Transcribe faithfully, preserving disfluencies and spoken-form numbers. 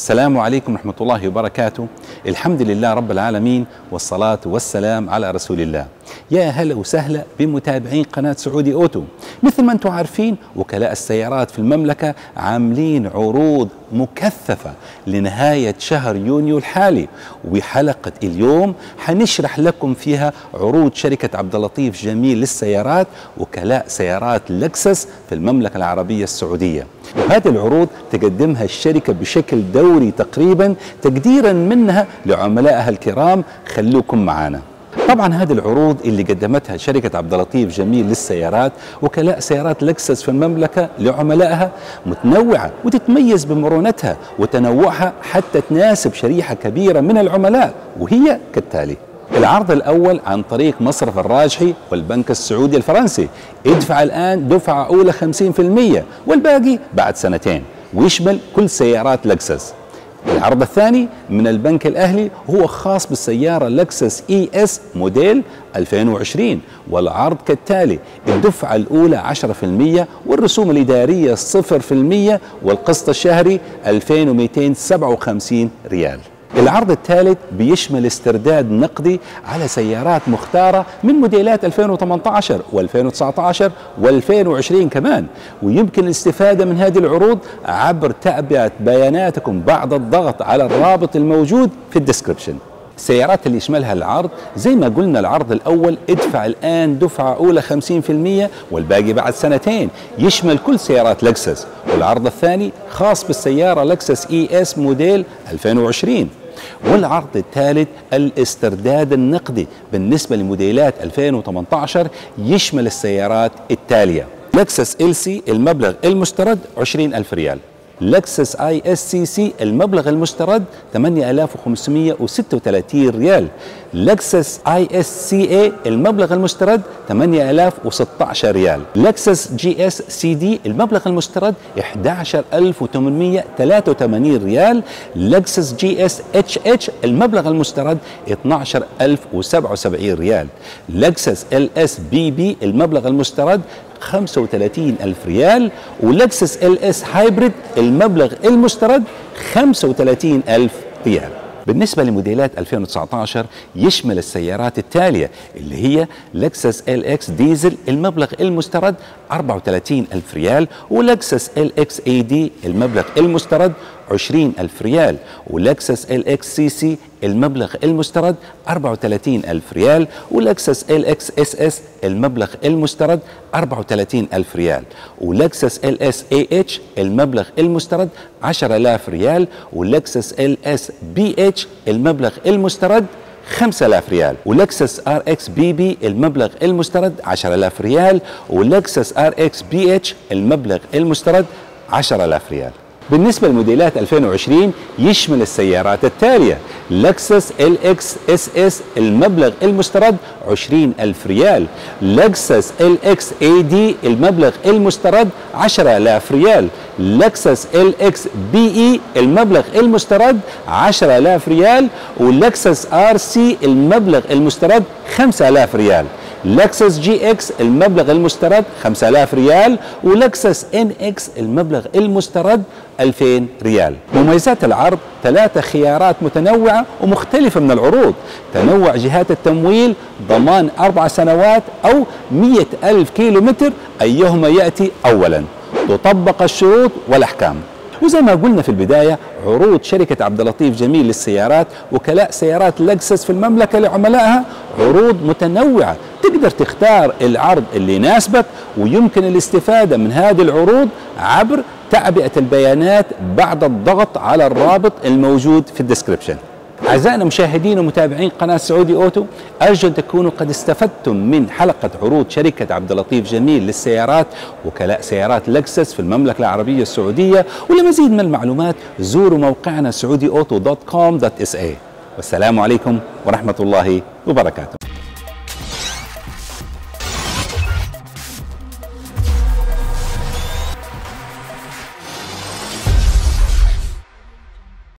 السلام عليكم ورحمة الله وبركاته. الحمد لله رب العالمين، والصلاة والسلام على رسول الله. يا هلا وسهلا بمتابعين قناة سعودي أوتو. مثل ما أنتم عارفين، وكلاء السيارات في المملكة عاملين عروض مكثفة لنهاية شهر يونيو الحالي، وبحلقة اليوم حنشرح لكم فيها عروض شركة عبد اللطيف جميل للسيارات وكلاء سيارات لكسس في المملكة العربية السعودية. وهذه العروض تقدمها الشركة بشكل دوري تقريبا تقديرا منها لعملائها الكرام. خلوكم معنا. طبعا هذه العروض اللي قدمتها شركة عبد اللطيف جميل للسيارات وكلاء سيارات لكسس في المملكة لعملائها متنوعة وتتميز بمرونتها وتنوعها حتى تناسب شريحة كبيرة من العملاء، وهي كالتالي: العرض الأول عن طريق مصرف الراجحي والبنك السعودي الفرنسي. ادفع الآن دفعة أولى خمسين بالمئة والباقي بعد سنتين، ويشمل كل سيارات لكسس. العرض الثاني من البنك الأهلي هو خاص بالسيارة لكسس إي إس موديل ألفين وعشرين، والعرض كالتالي: الدفعة الأولى عشرة بالمئة والرسوم الإدارية صفر بالمئة والقسط الشهري ألفين ومئتين وسبعة وخمسين ريال. العرض الثالث بيشمل استرداد نقدي على سيارات مختارة من موديلات ألفين وثمانية عشر وألفين وتسعة عشر وألفين وعشرين كمان، ويمكن الاستفادة من هذه العروض عبر تعبئة بياناتكم بعد الضغط على الرابط الموجود في الديسكريبشن. السيارات اللي يشملها العرض زي ما قلنا: العرض الأول ادفع الآن دفعة أولى خمسين بالمئة والباقي بعد سنتين، يشمل كل سيارات لكسس. والعرض الثاني خاص بالسيارة لكسس إي إس موديل ألفين وعشرين. والعرض الثالث الاسترداد النقدي بالنسبة لموديلات ألفين وثمانية عشر، يشمل السيارات التالية: لكسس إل سي المبلغ المسترد عشرين ألف ريال، لكسس آي إس سي سي المبلغ المسترد ثمانية آلاف وخمسمئة وستة وثلاثين ريال، لكسس آي إس سي إيه المبلغ المسترد ثمانية آلاف وستة عشر ريال، لكسس جي إس سي دي المبلغ المسترد أحد عشر ألف وثمانمئة وثلاثة وثمانين ريال، لكسس جي إس اتش اتش المبلغ المسترد اثني عشر ألف وسبعة وسبعين ريال، لكسس ال إس بي بي المبلغ المسترد خمسة وثلاثين ألف ريال، ولكسس ال إس هايبريد المبلغ المسترد خمسة وثلاثين ألف ريال. بالنسبة لموديلات ألفين وتسعة عشر يشمل السيارات التالية اللي هي لكسس ال إكس ديزل المبلغ المسترد أربعة وثلاثين ألف ريال، ولكسس ال إكس اي دي المبلغ المسترد عشرين ألف ريال، ولكسس ال إكس سي سي المبلغ المسترد أربعة وثلاثين ألف ريال، ولكسس ال إكس اس اس المبلغ المسترد أربعة وثلاثين ألف ريال، ولكسس ال إس اي اتش المبلغ المسترد عشرة آلاف ريال، ولكسس ال إس بي اتش المبلغ المسترد خمسة آلاف ريال، ولكسس ار اكس بي بي المبلغ المسترد عشرة آلاف ريال، ولكسس ار اكس بي اتش المبلغ المسترد عشرة آلاف ريال. بالنسبة لموديلات ألفين وعشرين يشمل السيارات التالية: لكسس ال إكس اس اس المبلغ المسترد عشرين ألف ريال، لكسس ال إكس اي دي المبلغ المسترد عشرة آلاف ريال، لكسس ال إكس بي اي المبلغ المسترد عشرة آلاف ريال، ولكسس ار سي المبلغ المسترد خمسة آلاف ريال، لكسس جي اكس المبلغ المسترد خمسة آلاف ريال، ولكسس ان اكس المبلغ المسترد ألفين ريال. مميزات العرض: ثلاثة خيارات متنوعة ومختلفة من العروض، تنوع جهات التمويل، ضمان أربع سنوات أو مئة ألف كيلومتر أيهما يأتي أولا، تطبق الشروط والأحكام. وزي ما قلنا في البداية، عروض شركة عبد اللطيف جميل للسيارات وكلاء سيارات لكسس في المملكة لعملائها عروض متنوعة، تقدر تختار العرض اللي يناسبك، ويمكن الاستفادة من هذه العروض عبر تعبئة البيانات بعد الضغط على الرابط الموجود في الديسكريبشن. أعزائنا مشاهدين ومتابعين قناة سعودي أوتو، أرجو أن تكونوا قد استفدتم من حلقة عروض شركة عبد اللطيف جميل للسيارات وكلاء سيارات لكسس في المملكة العربية السعودية. ولمزيد من المعلومات زوروا موقعنا سعودي أوتو دوت كوم دوت إس إيه. والسلام عليكم ورحمة الله وبركاته.